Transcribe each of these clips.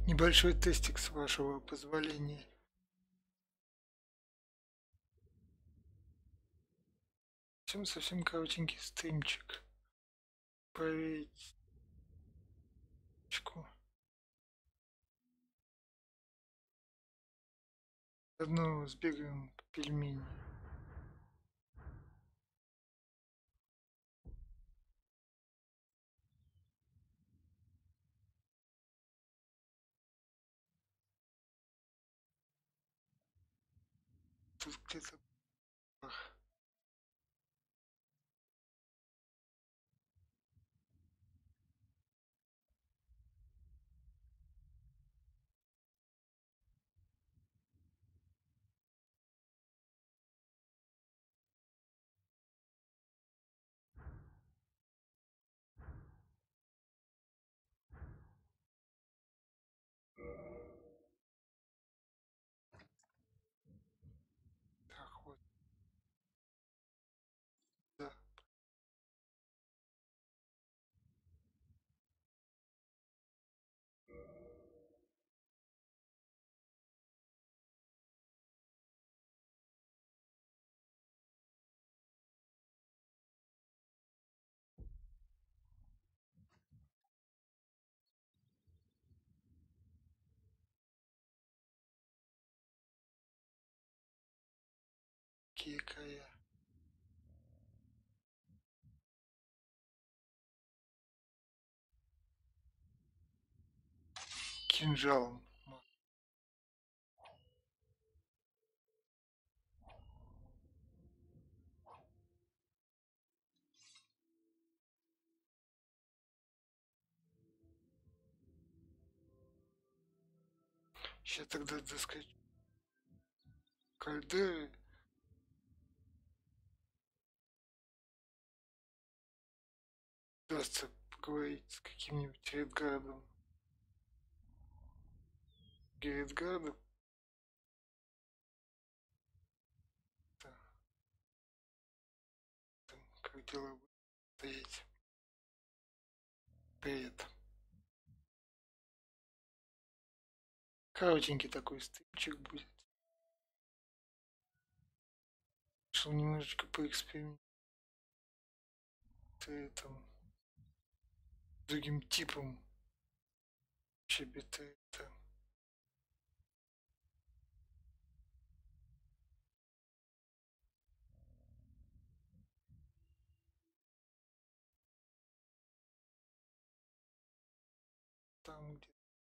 Небольшой тестик, с вашего позволения. Совсем коротенький стримчик. Проверить. Заодно сбегаем по пельмени. Тут где-то так вот. Да. Какие края. Кинжалом. Сейчас тогда доскочу. Кальдеры. Удастся поговорить с каким-нибудь Редгардом. Редгардом. Да. Там, как дела будут стоять. Привет. Коротенький такой стримчик будет. Решил немножечко поэкспериментировать там другим типом щебета. Там где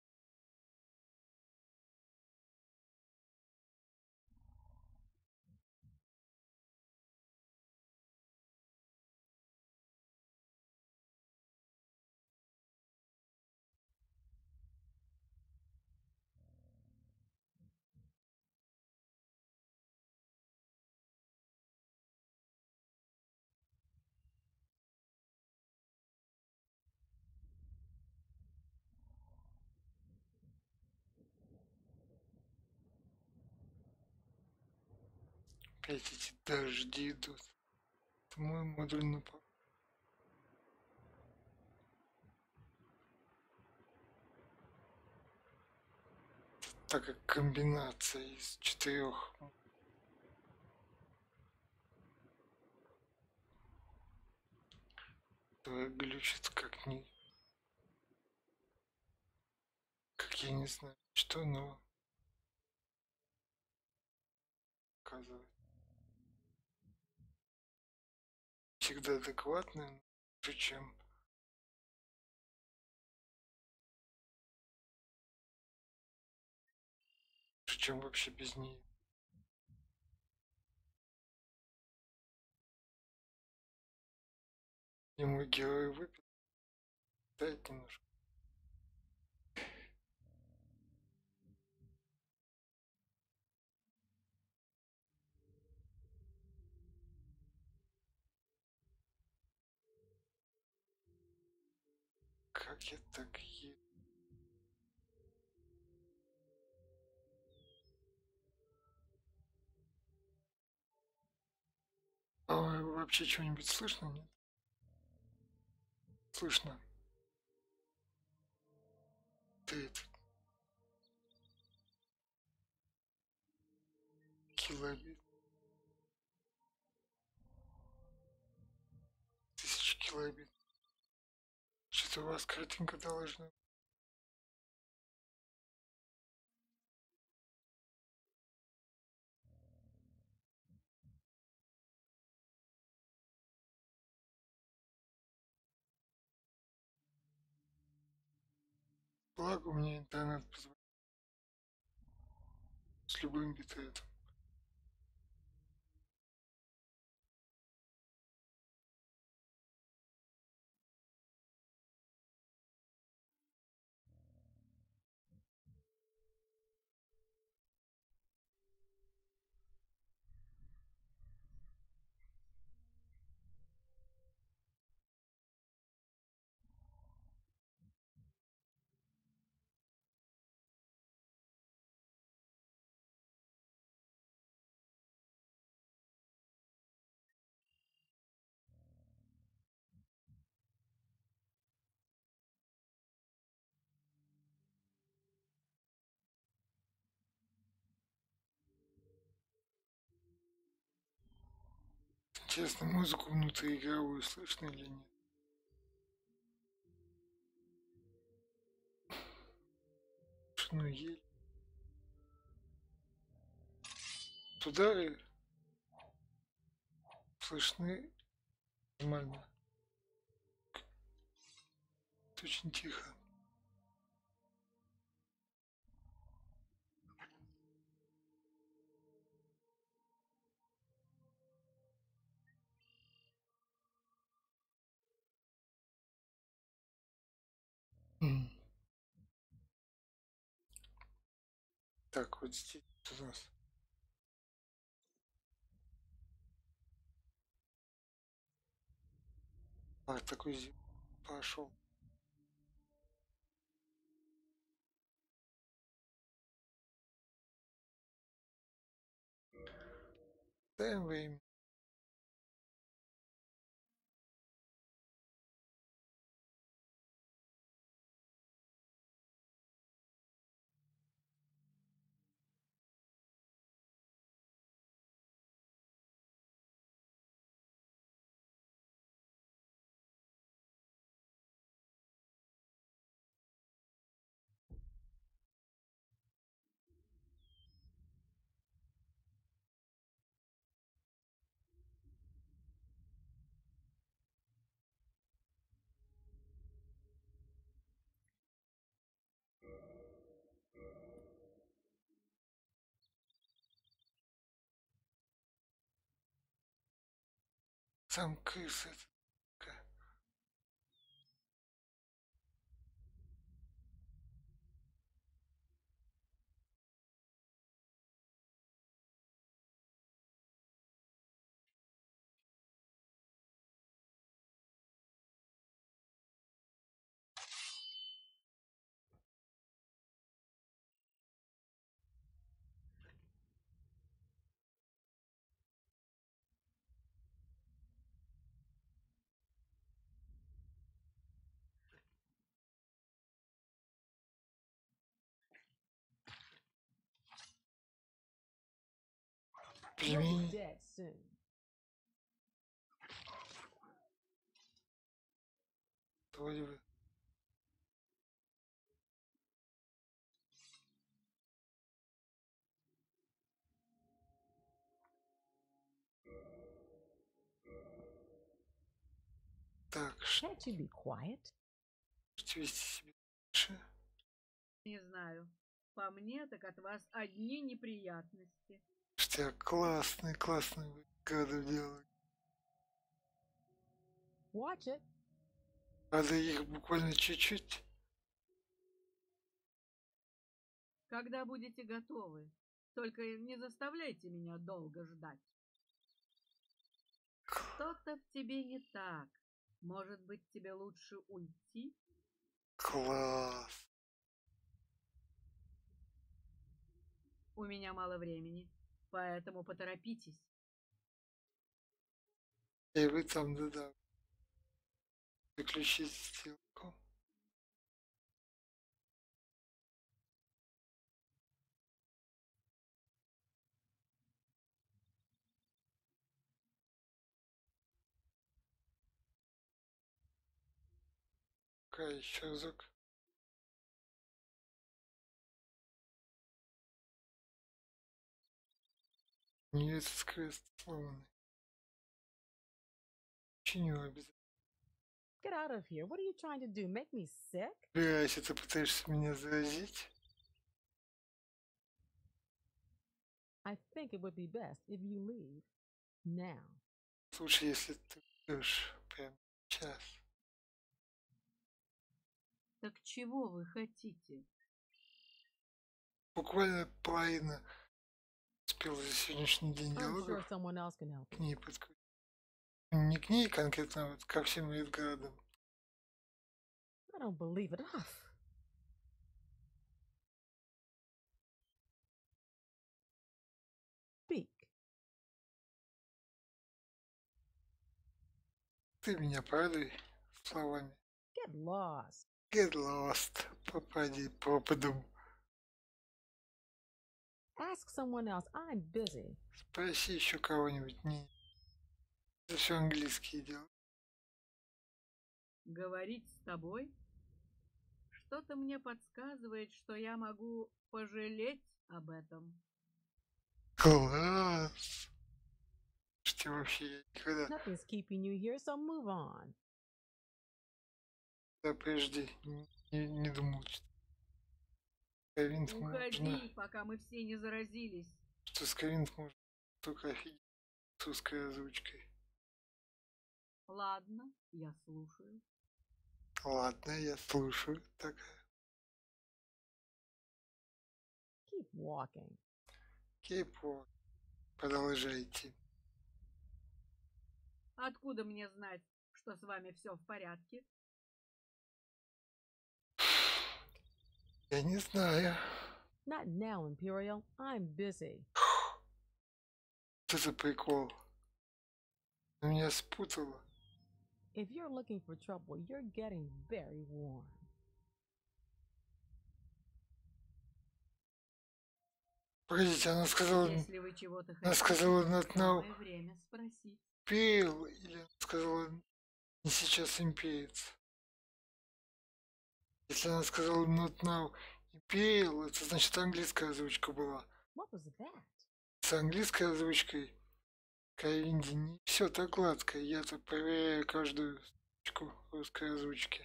опять эти дожди идут. Это мой модуль на так как комбинация из 4 глючит как я не знаю что, но оказывается всегда адекватно, лучше, чем вообще без нее. И мой герой выпил, дает немножко. Как я так еду? А вообще что-нибудь слышно, нет? Слышно. Ты это килобит. 1000 килобит. Что-то у вас картинка должна. Благо у меня интернет позволяет с любым битрейтом. Интересно, музыку внутриигровую слышно или нет? Ну, еле. Удары слышны нормально. Это очень тихо. М. Так, вот здесь у нас. Такой пошел. Даем время. Сам крыса. Пельмени. Вроде бы. Так, что Can't you be quiet? вести себя лучше? Не знаю. По мне, так от вас одни неприятности. Что классный вы году делать. Watch it. Надо их буквально чуть-чуть. Когда будете готовы, только не заставляйте меня долго ждать. Что-то в тебе не так. Может быть, тебе лучше уйти? Класс. У меня мало времени, поэтому поторопитесь. И вы там, да-да. Заключить сделку. Пока еще разок. Не этот крест сломанный. Чиню обязательно. Get out of here. What are you trying to do? Make me sick? Убирайся, ты пытаешься меня заразить? I think it would be best if you leave now. Слушай, если ты уйдешь прямо сейчас. Так чего вы хотите? Буквально половина успела за сегодняшний день I'm sure диалогов someone else can help к you. ней подключить. Не к ней конкретно, а вот ко всем Эдгарадам. I don't believe it. Ugh. Speak. Ты меня порадуй словами. Get lost. Get lost. Попади пропадом. Ask someone else. I'm busy. Спроси еще кого-нибудь. Не. Это все английские дела. Говорить с тобой? Что-то мне подсказывает, что я могу пожалеть об этом. Класс. Что вообще я никогда Nothing's keeping you here, so move on. прежде не думал, что Ковинт можно, Уходи, пока мы все не заразились. что с Ковинт можно только офигеть с русской озвучкой. Ладно, я слушаю. Ладно, я слушаю. Так, Keep walking. кейпо, продолжайте. Откуда мне знать, что с вами все в порядке? Я не знаю. Not now, Imperial. I'm busy. Что за прикол? Ты меня спутала. If you're looking for trouble, you're getting very warm. Погодите, она сказала, Если вы чего-то она хотите, сказала not now самое время спросить. Imperial, или она сказала не сейчас имперец. Если она сказала not now Imperial, это значит английская озвучка была. What was that? С английской озвучкой Ковинди не все так гладко. Я тут проверяю каждую строчку русской озвучки.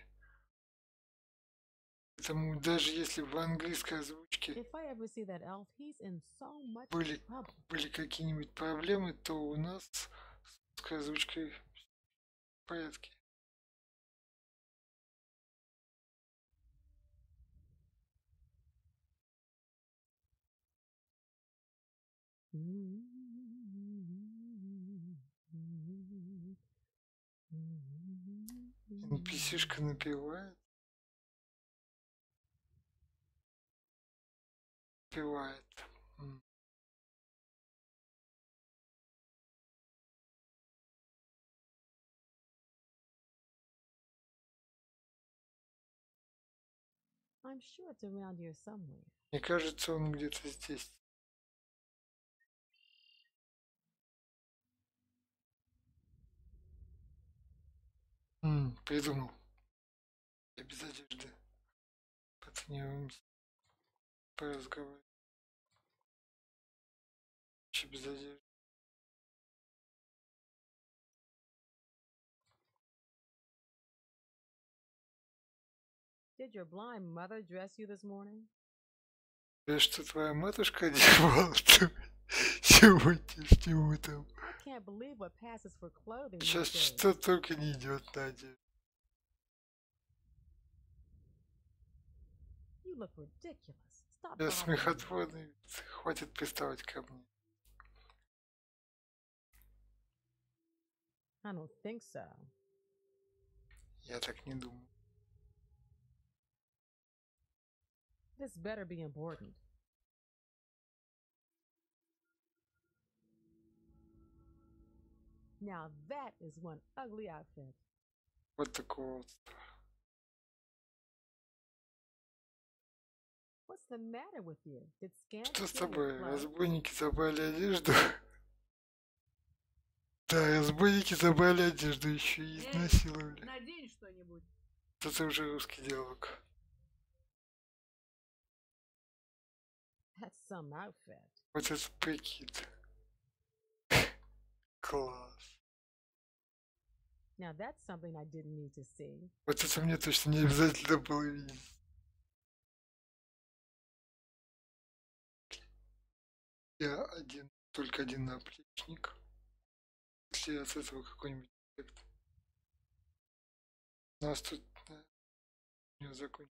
Поэтому даже если в английской озвучке If I ever see that elf, he's in so much были, trouble. были какие-нибудь проблемы, то у нас с русской озвучкой в порядке. NPC-шка напевает. Напевает. I'm sure it's around here somewhere. Мне кажется, он где-то здесь. Придумал. Я без одежды. Потренируемся. Поразговариваем. Еще без одежды. Did your blind mother dress you this morning? Да что твоя матушка одевала сегодняшним утром? I can't believe what passes for clothing these Сейчас days. что только не идет на одежду. You look ridiculous. Stop Я bothering me. смехотворный. Хватит приставать ко мне. I don't think so. Я так не думаю. This better be important. Now that is one ugly outfit. Вот такого вот. What's the matter with you? Did Scant Что с steal your тобой? clothes? Разбойники забрали одежду? Да, разбойники забрали одежду, еще и изнасиловали. Надень что-нибудь. Это уже русский диалог. That's some outfit. Вот это прикид. Класс. Now that's something I didn't need to see. Вот это мне точно не обязательно было видеть. Я только один наплечник. Если от этого какой-нибудь эффект. У нас тут не закончится.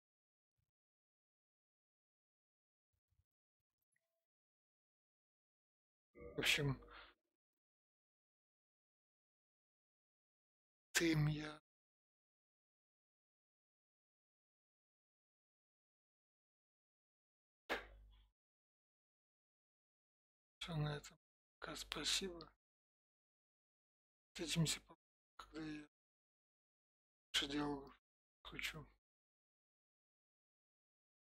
В общем, я. Все на этом. Пока спасибо. Встретимся, когда я больше диалогов включу.